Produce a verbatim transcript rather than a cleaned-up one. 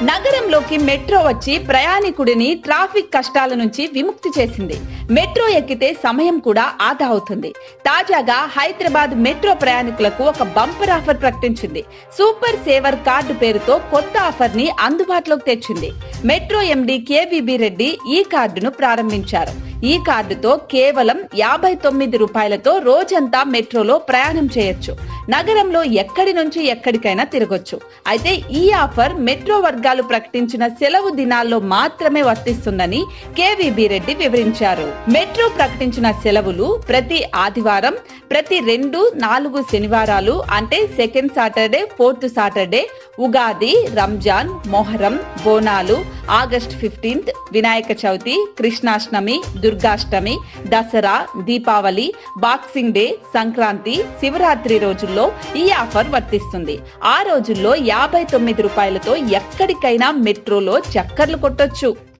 నగరంలోకి metro వచ్చి ప్రయాణికుడిని traffic కష్టాల నుంచి విముక్తి చేసింది. మెట్రో ఎక్కితే సమయం కూడా ఆదా అవుతుంది. తాజాగా హైదరాబాద్ మెట్రో ప్రయాణికులకు ఒక బంపర్ ఆఫర్ ప్రకటించింది. సూపర్ సేవర్ కార్డు పేరుతో కొత్త ఆఫర్ ని అందుబాటులోకి తెచ్చింది. మెట్రో ఎండీ కేవీబీ రెడ్డి ఈ కార్డును ప్రారంభించారు. ఈ కార్డుతో కేవలం యాభై తొమ్మిది రూపాయలతో రోజంతా మెట్రోలో ప్రయాణం చేయొచ్చు. నగరంలో ఎక్కడి నుంచి ఎక్కడికైనా తిరగొచ్చు. అయితే ఈ ఆఫర్ మెట్రో వర్గాలు ప్రకటించిన సెలవు దినాల్లో మాత్రమే వర్తిస్తుందని కేవీబీ రెడ్డి వివరించారు. మెట్రో ప్రకటించిన సెలవులు ప్రతి ఆదివారం, ప్రతి రెండు నాలుగు శనివారాలు అంటే second Saturday, fourth Saturday, Ugadi, Ramzan, Muharram, Bonalu, August fifteenth, Vinayaka Chavithi, Krishnashtami, Durgashtami, Dasara, Deepavali, boxing day, Sankranti, Shivaratri రోజుల్లో ఈ ఆఫర్ వర్తిస్తుంది. ఆ రోజుల్లో యాభై తొమ్మిది రూపాయలతో ఎక్కడికైనా మెట్రోలో చక్కర్లు కొట్టొచ్చు.